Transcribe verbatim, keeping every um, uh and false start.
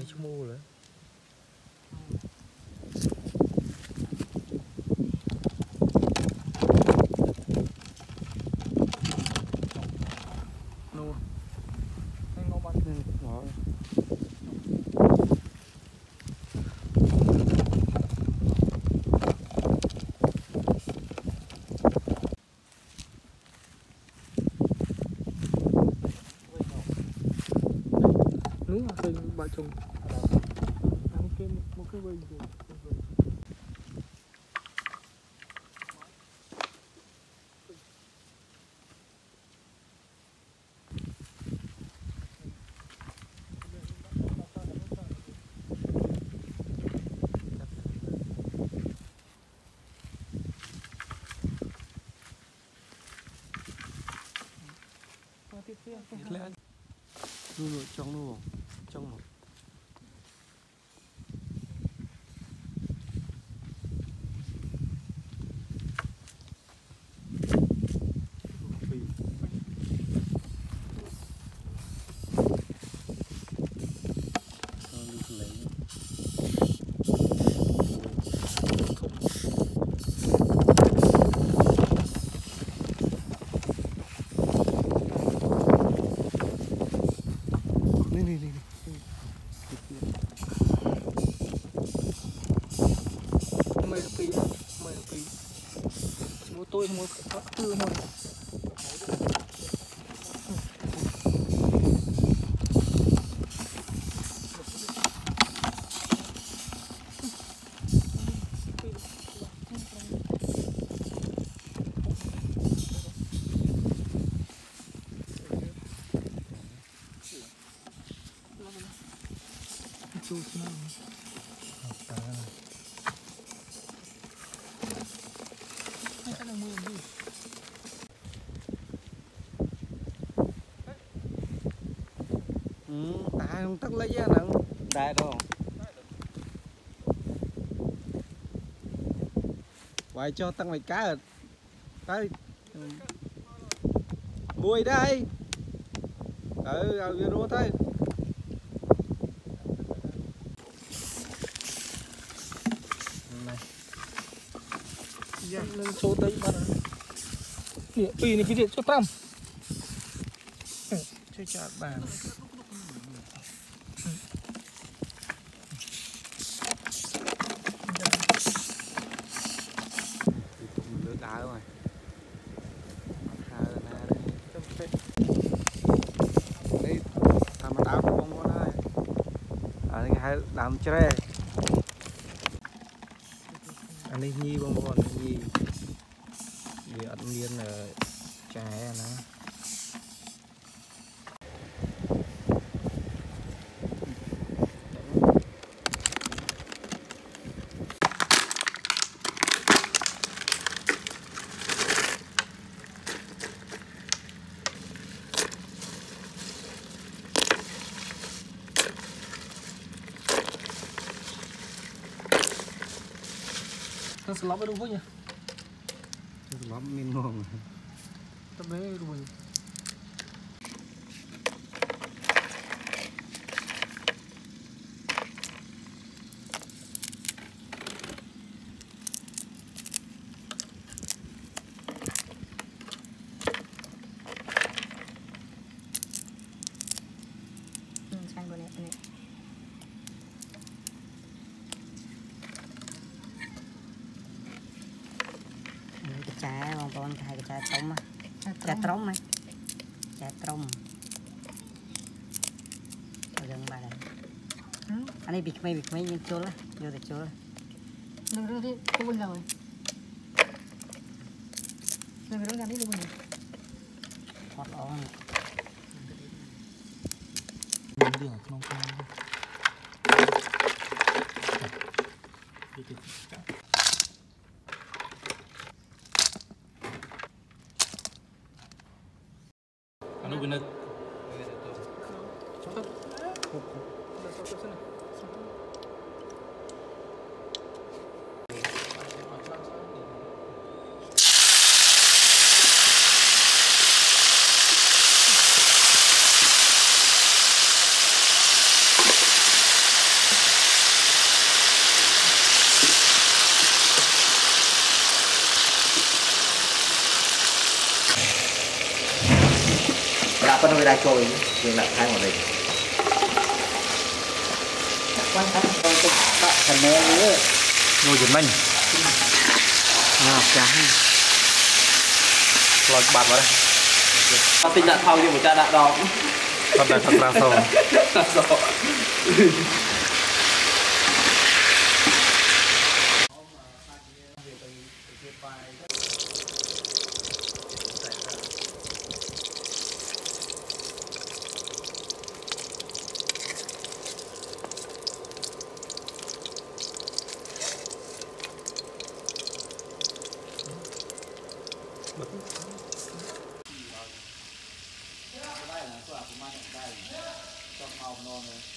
ชั่วโมงเลยนูให้งอบันหนึ่งหัวนู้เป็นบาจงอันนี้เป็นมุกเกอร์เวย์อยู่นู่นจ้องนู่นจ้องหมดนี่นี่นี่ไม่ปีไม่ปีสมมติตัวสมมติก็ตื้อหมดจูสนั่งให้กันมือดิอืมตายkhông tắt lấy giá nặng đại đâu quay cho tăng mày cá rồi đây mùi đây ừ ao vừa rúa thôi lên số tới bắt kìa pì này cái điện cho tam chơi chặt bàn lửa đá rồi đây làm mà tao không có đây ở đây hay làm tre anh đi nhi bông bông nhi vì ăn miên là trái nó nó sẽ lóp ở đâu với nhỉ? Lóp miên ngon tập đấy rồi ừ, sang bên này, bên này. Trái bông bông hai cái trái trống á, trái trống ấy, trái trống, ở gần bà này, anh ấy bị mấy bị mấy những chỗ lá, vô từ chỗ lá, đừng đừng đi, không buồn rồi, đừng đừng làm đi đừng buồn, hot on, đường không không, Anu bener. Cepet. Udah stop sana. đặt con nuôi đai trôi dừng lại hai một đây quan trọng tôi tôi bạn thành mẹ nữa ngồi giật mình ngọt trắng lọt bạt vào đây tao tin đã thâu như một cha đã đỏ thật là thật là sầu trong màu non này